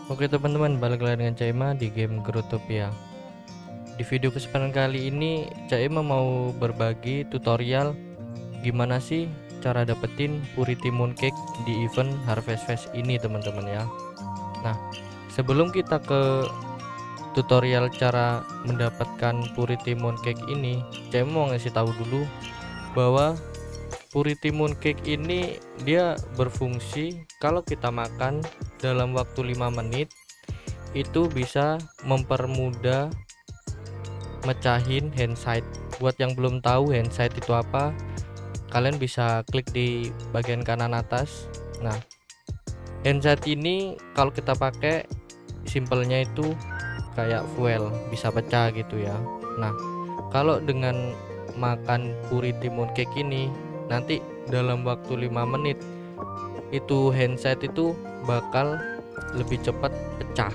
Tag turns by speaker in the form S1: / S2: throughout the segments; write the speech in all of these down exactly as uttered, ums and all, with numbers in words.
S1: Oke teman-teman, balik lagi dengan Caima di game Growtopia. Di video kesempatan kali ini Caima mau berbagi tutorial gimana sih cara dapetin Purity Mooncake di event Harvest Fest ini teman-teman ya. Nah, sebelum kita ke tutorial cara mendapatkan Purity Mooncake ini, Caima mau ngasih tahu dulu bahwa Purity Mooncake ini dia berfungsi kalau kita makan dalam waktu lima menit itu bisa mempermudah mecahin handsight. Buat yang belum tahu handsight itu apa, kalian bisa klik di bagian kanan atas. Nah, handsight ini kalau kita pakai simpelnya itu kayak fuel, bisa pecah gitu ya. Nah, kalau dengan makan Purity Mooncake ini nanti dalam waktu lima menit itu handsight itu bakal lebih cepat pecah,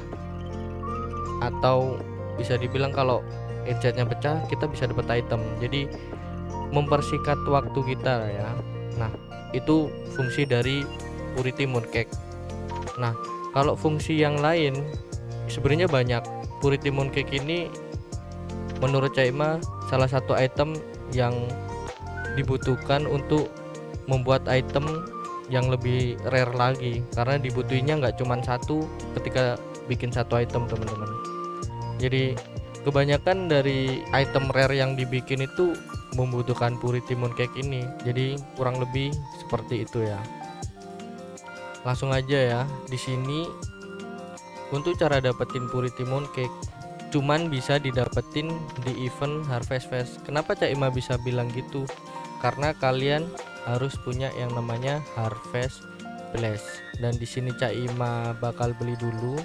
S1: atau bisa dibilang kalau handsetnya pecah kita bisa dapat item, jadi mempersingkat waktu kita ya. Nah, itu fungsi dari Purity Mooncake. Nah, kalau fungsi yang lain sebenarnya banyak. Purity Mooncake ini menurut Caima salah satu item yang dibutuhkan untuk membuat item yang lebih rare lagi, karena dibutuhinnya nggak cuma satu ketika bikin satu item teman-teman. Jadi kebanyakan dari item rare yang dibikin itu membutuhkan Purity Mooncake ini, jadi kurang lebih seperti itu ya. Langsung aja ya, di sini untuk cara dapetin Purity Mooncake cuman bisa didapetin di event Harvest Fest. Kenapa Caima bisa bilang gitu? Karena kalian harus punya yang namanya Harvest Blast, dan di sini Caima bakal beli dulu.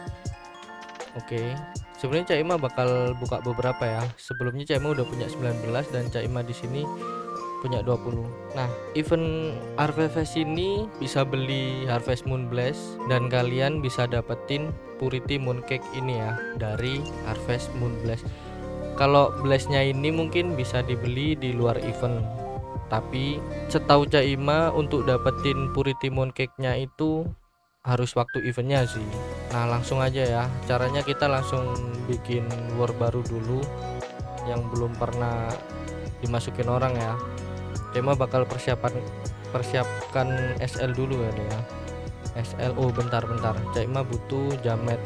S1: Oke, sebenarnya Caima bakal buka beberapa ya. Sebelumnya Caima udah punya sembilan belas dan Caima di sini punya dua puluh. Nah, event Harvest Fest ini bisa beli Harvest Moon Blast dan kalian bisa dapetin Purity Mooncake ini ya dari Harvest Moon Blast. Kalau blastnya ini mungkin bisa dibeli di luar event, tapi setahu Caima untuk dapetin Purity Mooncake-nya itu harus waktu eventnya sih. Nah, langsung aja ya, caranya kita langsung bikin war baru dulu yang belum pernah dimasukin orang ya. Caima bakal persiapan persiapkan S L dulu ya ya. S L, oh bentar-bentar, Caima butuh jamet.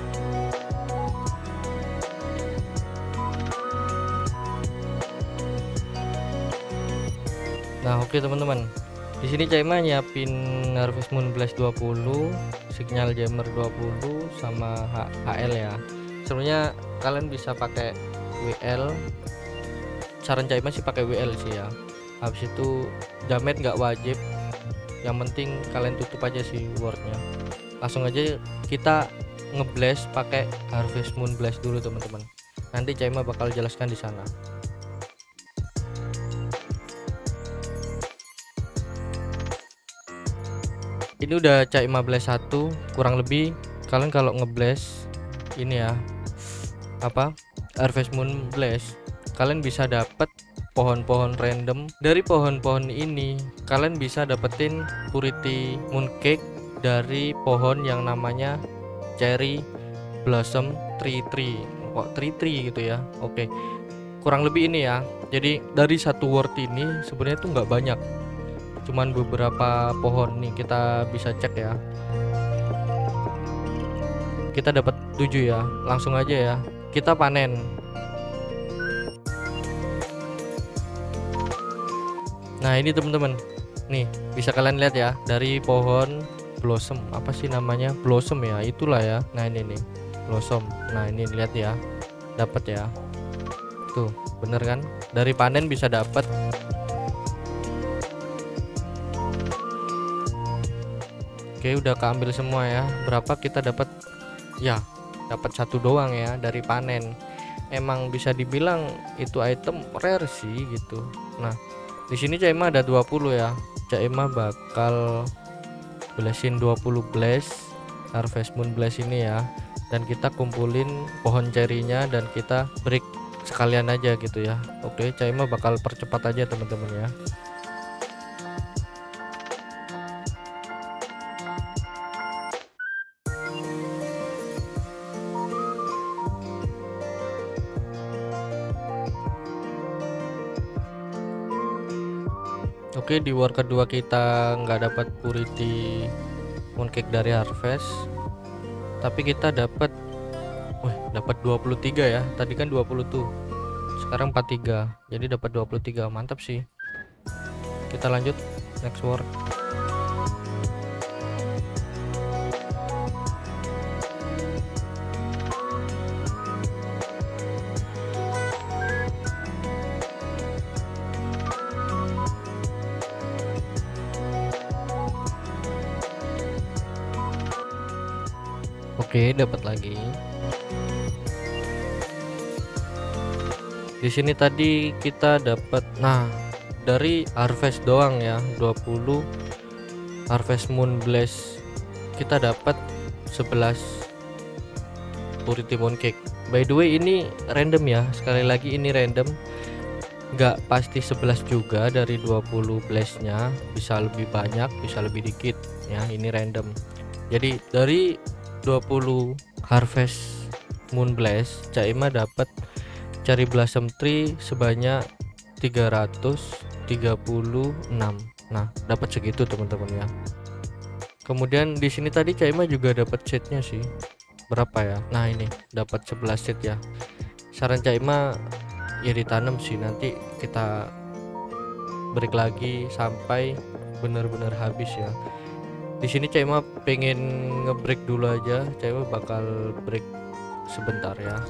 S1: Nah, oke teman-teman, di sini Caima nyiapin Harvest Moon Blast dua puluh, Signal Jammer dua puluh, sama H L ya. Sebenarnya kalian bisa pakai W L, saran Caima sih pakai W L sih ya. Habis itu jamet nggak wajib, yang penting kalian tutup aja sih wordnya. Langsung aja kita ngeblast pakai Harvest Moon Blast dulu teman-teman, nanti Caima bakal jelaskan di sana. Ini udah Caima blast satu, kurang lebih kalian kalau ngeblast ini ya apa Harvest Moon Blast, kalian bisa dapet pohon-pohon random. Dari pohon-pohon ini kalian bisa dapetin Purity Mooncake dari pohon yang namanya Cherry Blossom Tree Tree. Kok Tree Tree gitu ya. Oke, kurang lebih ini ya. Jadi dari satu word ini sebenarnya tuh nggak banyak, cuman beberapa pohon nih, kita bisa cek ya. Kita dapat tujuh ya. Langsung aja ya kita panen. Nah, ini teman-teman, nih bisa kalian lihat ya, dari pohon blossom, apa sih namanya, blossom ya, itulah ya. Nah, ini nih blossom. Nah, ini lihat ya, dapat ya, tuh bener kan, dari panen bisa dapat. Oke, udah keambil semua ya. Berapa kita dapat? Ya, dapat satu doang ya dari panen. Emang bisa dibilang itu item rare sih gitu. Nah, di sini Caima ada dua puluh ya. Caima bakal blastin dua puluh blast Harvest Moon Blast ini ya. Dan kita kumpulin pohon cerinya dan kita break sekalian aja gitu ya. Oke, Caima bakal percepat aja teman-teman ya. Oke, di war kedua kita nggak dapat purity mooncake dari harvest, tapi kita dapat, wih, dapat dua puluh tiga ya. Tadi kan dua puluh tuh, sekarang empat puluh tiga, jadi dapat dua puluh tiga. Mantap sih. Kita lanjut next war. Oke, dapat lagi. Di sini tadi kita dapat, nah dari harvest doang ya, dua puluh harvest moon blaze kita dapat sebelas purity mooncake. By the way, ini random ya, sekali lagi ini random, nggak pasti sebelas juga. Dari dua puluh blaze nya bisa lebih banyak, bisa lebih dikit ya, ini random. Jadi dari dua puluh harvest moon blaze, Cak Ima dapat cherry blossom tree sebanyak tiga ratus tiga puluh enam. Nah, dapat segitu teman-teman ya. Kemudian di sini tadi Cak Ima juga dapat setnya sih. Berapa ya? Nah, ini dapat sebelas set ya. Saran Cak Ima ya ditanam sih, nanti kita break lagi sampai benar-benar habis ya. Di sini Cak Ima pengen ngebreak dulu aja, Cak Ima bakal break sebentar ya.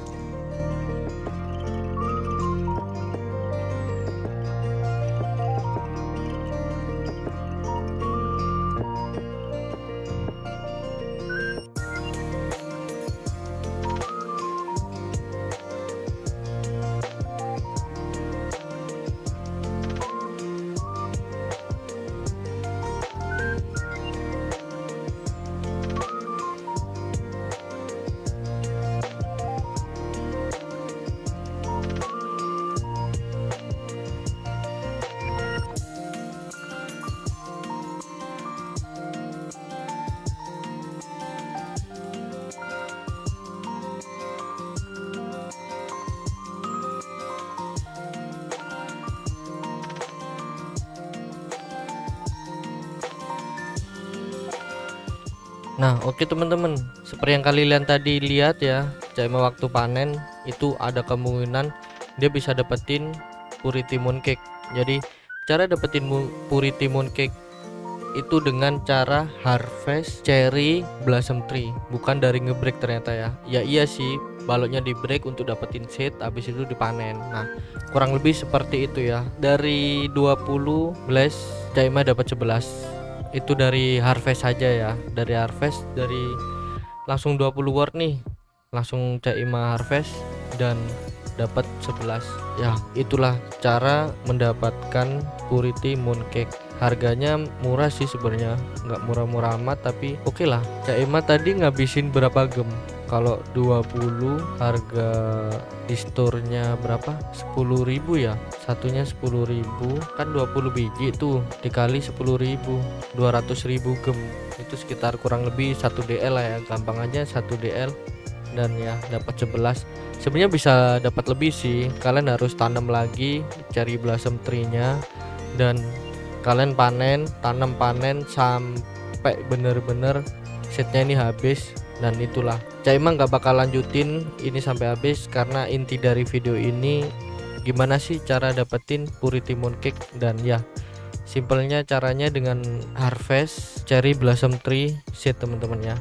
S1: Nah, oke teman-teman, seperti yang kalian tadi lihat ya, Cak Ima waktu panen itu ada kemungkinan dia bisa dapetin purity mooncake. Jadi cara dapetin purity mooncake itu dengan cara harvest cherry blossom tree, bukan dari ngebreak ternyata ya. Ya iya sih, baloknya di break untuk dapetin seed, habis itu dipanen. Nah, kurang lebih seperti itu ya. Dari dua puluh blaze, Cak Ima dapat sebelas. Itu dari harvest saja ya, dari harvest, dari langsung dua puluh word nih, langsung Cak Ima harvest dan dapat sebelas ya. Itulah cara mendapatkan purity mooncake. Harganya murah sih sebenarnya, nggak murah-murah amat, tapi oke okay lah. Cak Ima tadi ngabisin berapa gem? Kalau dua puluh harga di store-nya berapa? sepuluh ribu ya. Satunya sepuluh ribu, kan dua puluh biji tuh dikali sepuluh ribu, dua ratus ribu gem. Itu sekitar kurang lebih satu D L lah ya. Gampang aja satu D L dan ya dapat sebelas. Sebenarnya bisa dapat lebih sih. Kalian harus tanam lagi cherry blossom tree-nya dan kalian panen, tanam panen sampai bener-bener setnya ini habis. Dan itulah, Cak Ima nggak bakal lanjutin ini sampai habis karena inti dari video ini gimana sih cara dapetin purity mooncake. Dan ya simpelnya caranya dengan harvest cherry blossom tree seed teman-teman ya.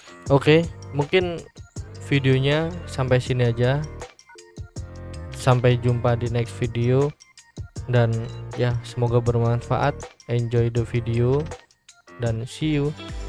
S1: Oke, mungkin videonya sampai sini aja, sampai jumpa di next video dan ya semoga bermanfaat. Enjoy the video dan see you.